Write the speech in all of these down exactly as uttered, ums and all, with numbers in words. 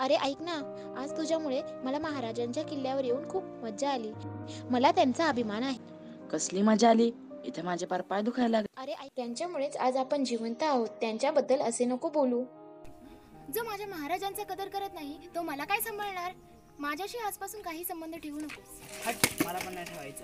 अरे ऐक ना, आज तुझ्यामुळे मला महाराजांच्या किल्ल्यावर येऊन खूप मज्जा आली. मला त्यांचा अभिमान आहे. कसली मजा आली, इथे माझे पार पाय दुखायला लागले. अरे ऐक, त्यांच्यामुळेच आज आपण जिवंत आहोत. त्यांच्याबद्दल असे नको बोलू. जो माझ्या महाराजांचा कदर करत नाही तो मला काय सांभाळणार. माझ्याशी आजपासून काही संबंध ठेवू नकोस. हट, मला पण नाही ठेवायचं.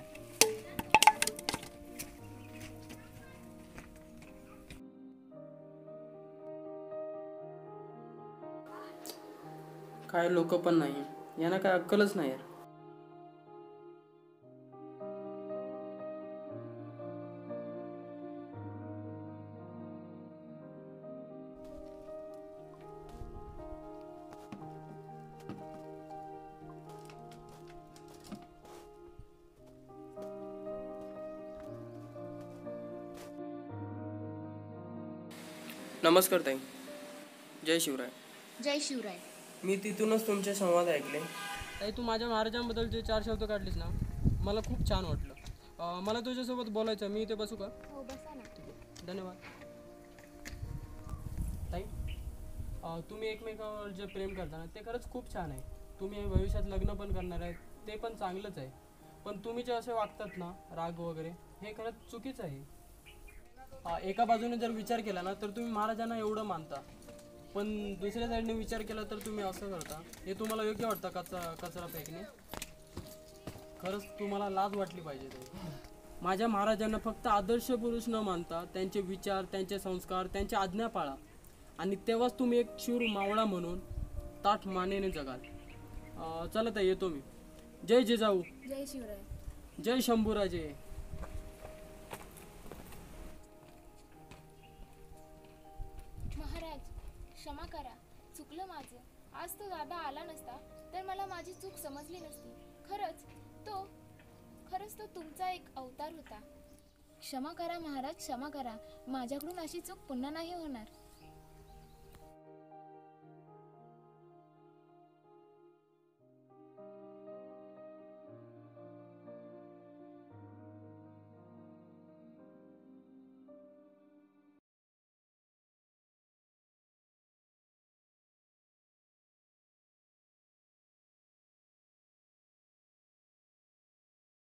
काय लोक पण नाही, यांना काय अक्कलच नाही यार. नमस्कार ताई, जय शिवराय. जय शिवराय. मी तिथूनच तुमचे संवाद ऐकले. ताई, तू माझ्या महाराजांबद्दल जे चार शब्द काढलीस ना, मला खूप छान वाटलं. अं, मला तुझ्यासोबत बोलायचं. मी इथे बसू का? हो, बसा ना. ठीक आहे, धन्यवाद. ताई, अं, तुम्ही एकमेकावर जे प्रेम करता ना ते खरंच खूप छान आहे. तुम्ही भविष्यात लग्न पण करणार आहे, ते पण चांगलंच आहे. पण तुम्ही जे असे वागतात ना, राग वगैरे, हे खरंच चुकीचं आहे. एका बाजूने जर विचार केला ना तर तुम्ही महाराजांना एवढं मानता, पण दुसऱ्या साईडने विचार केला तर तुम्ही असं करता. हे तुम्हाला योग्य वाटतं? कचरा कचरा फेकणे. खरंच तुम्हाला लाज वाटली पाहिजे. माझ्या महाराजांना फक्त आदर्श पुरुष न मानता त्यांचे विचार, त्यांचे संस्कार, त्यांच्या आज्ञा पाळा, आणि तेव्हाच तुम्ही एक शूर मावळा म्हणून ताठ मानेने जगाल. चला ताई, येतो मी. जय जिजाऊ. जय शिवराय. जय शंभूराजे. महाराज, क्षमा करा, चुकलं माझं. आज तो दादा आला नसता तर मला माझी चूक समजली नसती. खरंच तो खरंच तो तुमचा एक अवतार होता. क्षमा करा महाराज, क्षमा करा. माझ्याकडून अशी चूक पुन्हा नाही होणार.